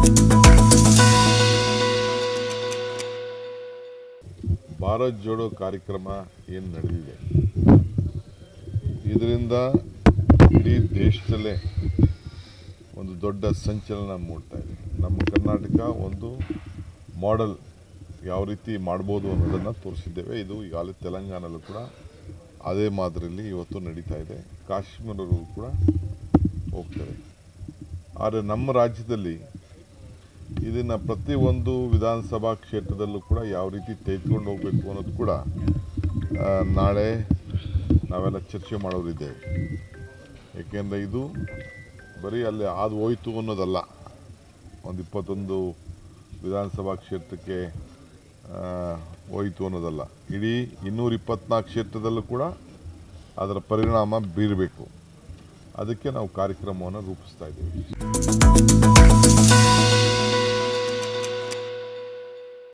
ಭಾರತ್ ಜೋಡೋ ಕಾರ್ಯಕ್ರಮ ಏನು ನಡೆದಿದೆ ಇದರಿಂದ ಇಡೀ ದೇಶದಲ್ಲೇ ಒಂದು ದೊಡ್ಡ ಸಂಚಲನ ಮೂಡ್ತಾ ಇದೆ. ನಮ್ಮ ಕರ್ನಾಟಕ ಒಂದು ಮಾಡೆಲ್ ಯಾವ ರೀತಿ ಮಾಡ್ಬೋದು ಅನ್ನೋದನ್ನು ತೋರಿಸಿದ್ದೇವೆ. ಇದು ಈಗಾಗಲೇ ತೆಲಂಗಾಣದಲ್ಲೂ ಕೂಡ ಅದೇ ಮಾದರಿಯಲ್ಲಿ ಇವತ್ತು ನಡೀತಾ ಇದೆ. ಕಾಶ್ಮೀರವರೆಗೂ ಕೂಡ ಹೋಗ್ತದೆ. ಆದರೆ ನಮ್ಮ ರಾಜ್ಯದಲ್ಲಿ ಇದನ್ನು ಪ್ರತಿಯೊಂದು ವಿಧಾನಸಭಾ ಕ್ಷೇತ್ರದಲ್ಲೂ ಕೂಡ ಯಾವ ರೀತಿ ತೆಗೆದುಕೊಂಡು ಹೋಗಬೇಕು ಅನ್ನೋದು ಕೂಡ ನಾಳೆ ನಾವೆಲ್ಲ ಚರ್ಚೆ ಮಾಡೋರಿದ್ದೇವೆ. ಏಕೆಂದರೆ ಇದು ಬರೀ ಅಲ್ಲಿ ಅದು ಹೋಯ್ತು ಅನ್ನೋದಲ್ಲ, ಒಂದು 21 ವಿಧಾನಸಭಾ ಕ್ಷೇತ್ರಕ್ಕೆ ಹೋಯಿತು ಅನ್ನೋದಲ್ಲ, ಇಡೀ 224 ಕ್ಷೇತ್ರದಲ್ಲೂ ಕೂಡ ಅದರ ಪರಿಣಾಮ ಬೀರಬೇಕು. ಅದಕ್ಕೆ ನಾವು ಕಾರ್ಯಕ್ರಮವನ್ನು ರೂಪಿಸ್ತಾ ಇದ್ದೀವಿ.